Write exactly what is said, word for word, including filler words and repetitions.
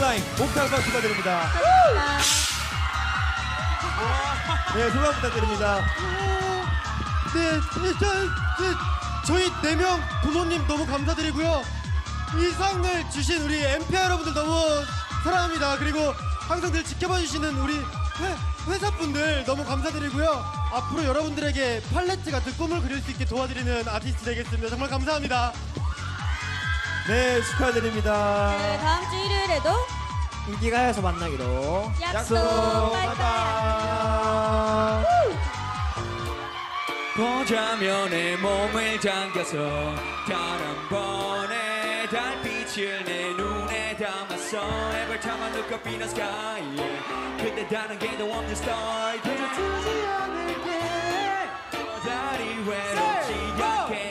온라인 옥탑방 축하드립니다. 네, 소감 부탁드립니다. 네, 일단 네, 저희 네 명 부모님 너무 감사드리고요. 이 상을 주신 우리 엠피아 여러분들 너무 사랑합니다. 그리고 항상 늘 지켜봐 주시는 우리 회, 회사분들 너무 감사드리고요. 앞으로 여러분들에게 팔레트 같은 꿈을 그릴 수 있게 도와드리는 아티스트 되겠습니다. 정말 감사합니다. 네, 축하드립니다. 네, 다음 주 일요일에도 인기가요에서 만나기로 약속. 바이바이. 보자면 내 몸을 당겨서 다ran번에 달빛을 내 눈에 담았어. Every time I look up in the sky, yeah. 그때 다른 게 더 없는 star. 더 두지 않을게. 더 다리 외롭지 않게